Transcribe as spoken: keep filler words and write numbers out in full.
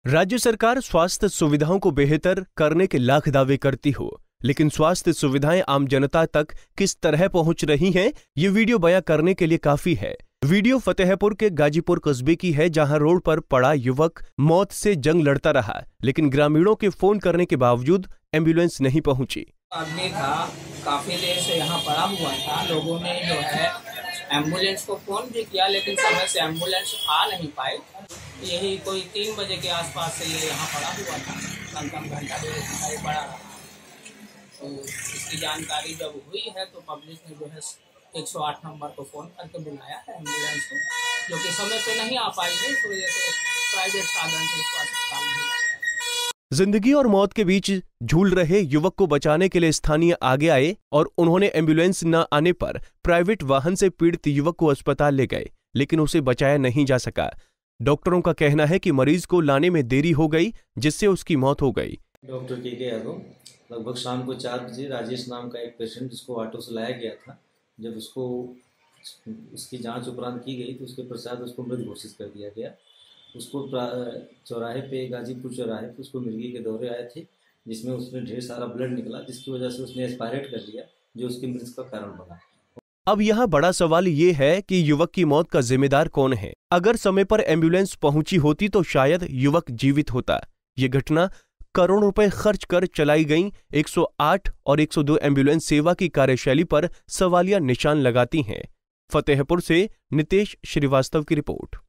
राज्य सरकार स्वास्थ्य सुविधाओं को बेहतर करने के लाख दावे करती हो, लेकिन स्वास्थ्य सुविधाएं आम जनता तक किस तरह पहुंच रही हैं, ये वीडियो बयां करने के लिए काफी है। वीडियो फतेहपुर के गाजीपुर कस्बे की है, जहां रोड पर पड़ा युवक मौत से जंग लड़ता रहा, लेकिन ग्रामीणों के फोन करने के बावजूद एम्बुलेंस नहीं पहुंची। आदमी था, काफी देर से यहाँ पड़ा हुआ था। लोगों ने जो है एम्बुलेंस को फोन भी किया, लेकिन समय से एम्बुलेंस आ नहीं पाई। यही कोई तीन बजे के आसपास से ये यहाँ पड़ा हुआ था, कम कम घंटा डेढ़ पड़ा रहा। तो इसकी जानकारी जब हुई है तो पब्लिक ने जो है एक सौ आठ नंबर को फ़ोन करके बुलाया है एम्बुलेंस को, जो कि समय पे नहीं आ पाई है। इस वजह से प्राइवेट साधन से उसको अस्पताल भेजा गया। जिंदगी और मौत के बीच झूल रहे युवक को बचाने के लिए स्थानीय आगे आए और उन्होंने एम्बुलेंस न आने पर प्राइवेट वाहन से पीड़ित युवक को अस्पताल ले गए, लेकिन उसे बचाया नहीं जा सका। डॉक्टरों का कहना है कि मरीज को लाने में देरी हो गई, जिससे उसकी मौत हो गई। डॉक्टर के के यादव लगभग शाम को चार बजे राजेश नाम का एक पेशेंट जिसको ऑटो से लाया गया था, जब उसको उसकी जांच उपरांत की गई तो उसके पश्चात उसको मृत घोषित कर दिया गया। उसको चौराहे पे गाजीपुर चौराहे पे उसको मिर्गी के दौरे आए थे, जिसमें उसमें ढेर सारा ब्लड निकला, जिसकी वजह से उसने एक्सपायरेट कर लिया, जो उसकी मृत्यु का कारण बना। अब यहाँ बड़ा सवाल ये है कि युवक की मौत का जिम्मेदार कौन है। अगर समय पर एम्बुलेंस पहुंची होती तो शायद युवक जीवित होता। ये घटना करोड़ों रुपए खर्च कर चलाई गई एक सौ आठ और एक सौ दो एम्बुलेंस सेवा की कार्यशैली पर सवालिया निशान लगाती हैं। फतेहपुर से नितेश श्रीवास्तव की रिपोर्ट।